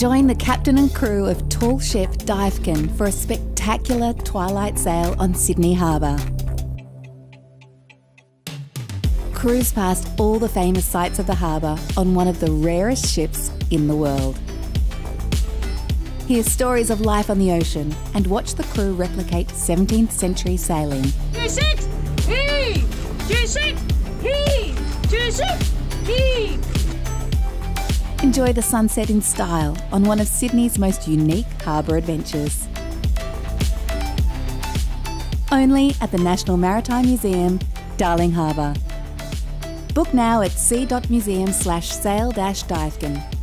Join the captain and crew of tall ship Duyfken for a spectacular twilight sail on Sydney Harbour. Cruise past all the famous sights of the harbour on one of the rarest ships in the world. Hear stories of life on the ocean and watch the crew replicate 17th century sailing. Enjoy the sunset in style on one of Sydney's most unique harbour adventures. Only at the National Maritime Museum, Darling Harbour. Book now at c.museum/sail-Duyfken.